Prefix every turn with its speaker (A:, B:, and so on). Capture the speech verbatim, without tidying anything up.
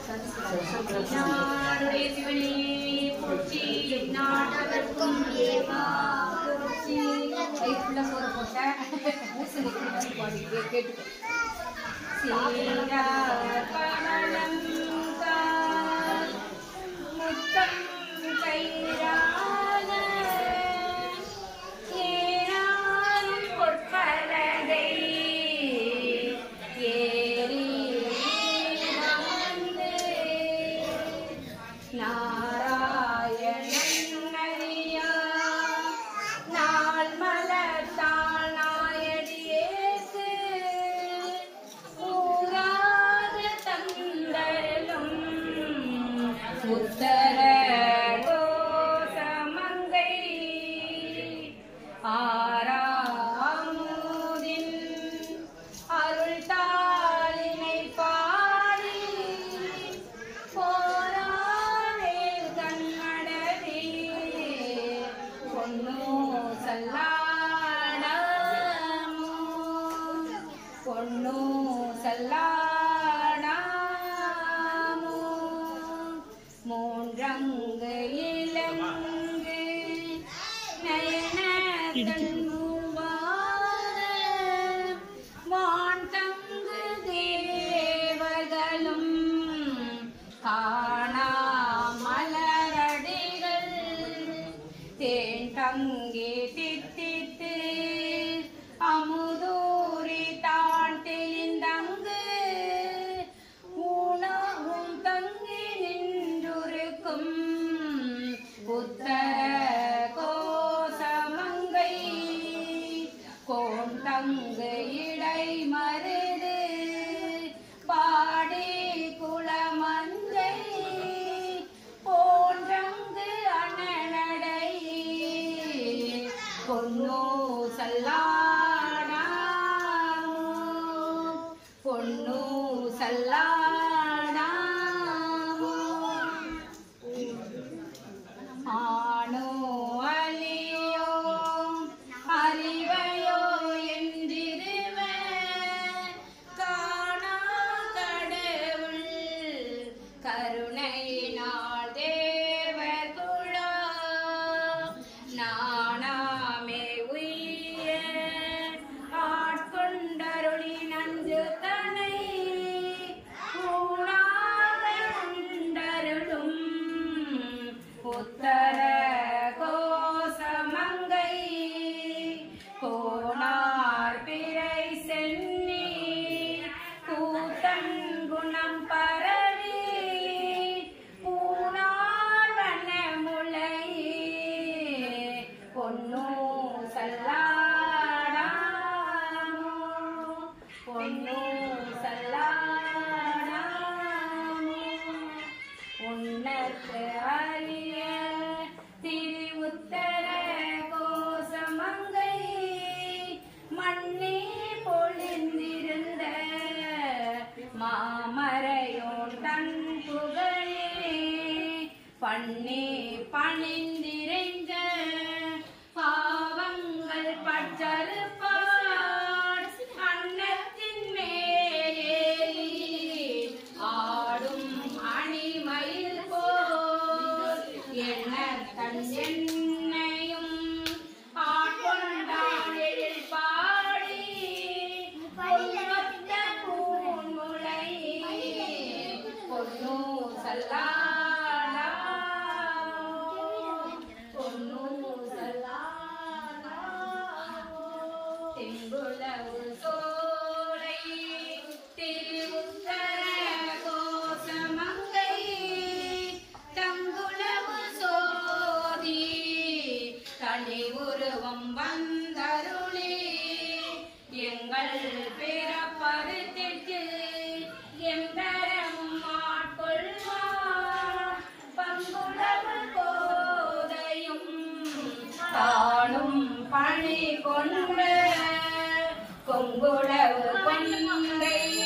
A: நாடுடைய சிவனே போற்றி நாட்டவர்க்கும் ஏவா போற்றி லைஃப்ல போற போட்ட கேட்டு சீராபரணம் முத்தம் கைரான ஏராளும் பொற்பலகை ஏறி வந்து நாராயணன் அறியா நாள் மலர்த்தாள் நாயடியேக்கு ஊராத தந்தரலும் உத்தர கோசமங்கை ஆராமுதின் அருள் தாளினை பாடி போராடே கண்ணடவி பொன்னோ சல்லாடமோ பொன்னோ சல்லாடமோ மூன்றங்கு இலங்கு நயன கண்மூவாத வான் தங்கு தேவர்களும் காணா மலரடிகள் தேன் தங்கி தித்தித்து அமுதூரி தான் தெளிந்தங்கு உணவும் தங்கி நின்றுருக்கும் உத்தர கோசமங்கை கோன் தங்கு இடை மருது பாடி குளமஞ்சை போன்றங்கு அண்ணனடை பொன்னோ சல்லாடாமோ பொன்னோ சல்லாடாமோ ஆனோ அலியோ அறிவையோ என்றிருவ காணா கடவுள் கருணையினால் தேவர் குழா நானாமே உய்ய ஆட்கொண்டருளி நஞ்சு தனை ஊனாக உண்டருளும் உத்தர கோசமங்கை கோனார் பிறை சென்னி கூத்தன் குணம் பரவி பூனார் வனமுலை பொன்னோ சல்லாடாமோ பொன்னோ சல்லாடாமோ உன்னத்து அறிய திரு உத்தர கோசமங்கை மண்ணே பொழிந்திருந்த மாமரையோன் தன் புகழே பண்ணே பணிந்திருந்த பாவங்கள் பற்றறுப்பார் அன்னத்தின் மேலேறி ஆடும் அணிமயில் போல் என்ன தன் என்னையும் ஆட்கொண்டான் எழில் பாடி பொன்வத்த பூன்முலை பொன்னோ சல்லாடாமோ பொன்னோ சல்லாடாமோ தெங்குலவு சோலை திரு உத்தர கோசமங்கை தங்குலவு சோதி தனி உருவம் வந்தருளி எங்கள் பிறப்பருத்திற்கு எம்பெறமும் ஆட்கொள்வார் பங்குலவு கோதையும் தானும் பணி கொண்ட கொங்குளவு கொண்டை